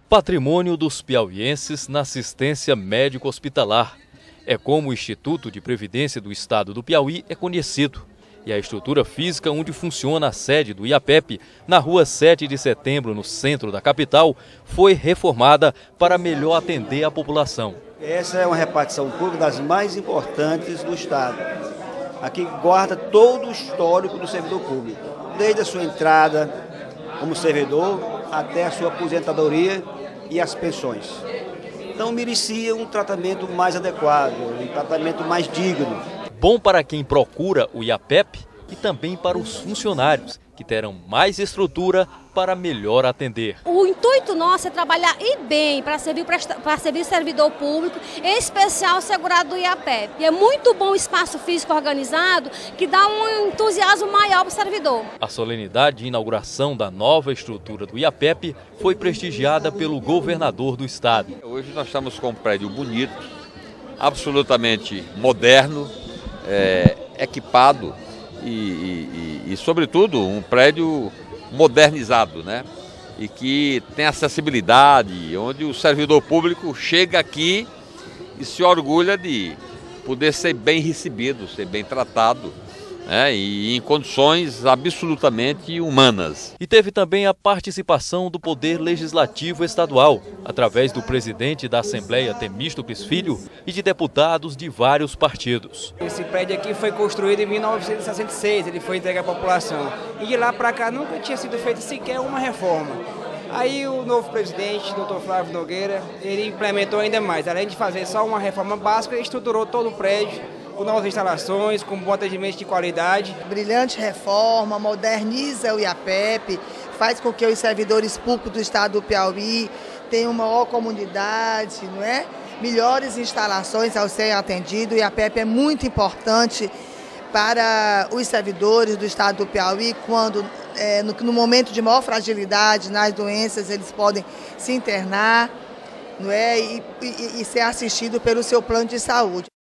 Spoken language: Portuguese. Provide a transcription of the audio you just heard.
Patrimônio dos piauienses na assistência médico-hospitalar. É como o Instituto de Previdência do Estado do Piauí é conhecido. E a estrutura física onde funciona a sede do IAPEP, na rua 7 de setembro, no centro da capital, foi reformada para melhor atender a população. Essa é uma repartição pública das mais importantes do Estado. Aqui guarda todo o histórico do servidor público, desde a sua entrada como servidor até a sua aposentadoria e as pensões. Então merecia um tratamento mais adequado, um tratamento mais digno. Bom para quem procura o IAPEP e também para os funcionários, que terão mais estrutura para melhor atender. O intuito nosso é trabalhar e bem para servir servidor público, em especial o segurado do IAPEP. E é muito bom o espaço físico organizado, que dá um entusiasmo maior para o servidor. A solenidade de inauguração da nova estrutura do IAPEP foi prestigiada pelo governador do estado. Hoje nós estamos com um prédio bonito, absolutamente moderno, equipado e sobretudo, um prédio modernizado, né? E que tem acessibilidade, onde o servidor público chega aqui e se orgulha de poder ser bem recebido, ser bem tratado, né? E em condições absolutamente humanas. E teve também a participação do Poder Legislativo Estadual, através do presidente da Assembleia, Temístocles Filho, e de deputados de vários partidos. Esse prédio aqui foi construído em 1966, ele foi entregue à população. E de lá para cá nunca tinha sido feita sequer uma reforma. Aí o novo presidente, Dr. Flávio Nogueira, ele implementou ainda mais. Além de fazer só uma reforma básica, ele estruturou todo o prédio, com novas instalações, com bom atendimento de qualidade. Brilhante reforma, moderniza o IAPEP, faz com que os servidores públicos do estado do Piauí tenham maior comunidade, não é? Melhores instalações ao serem atendidos. O IAPEP é muito importante para os servidores do estado do Piauí, quando no momento de maior fragilidade nas doenças eles podem se internar, não é? E ser assistido pelo seu plano de saúde.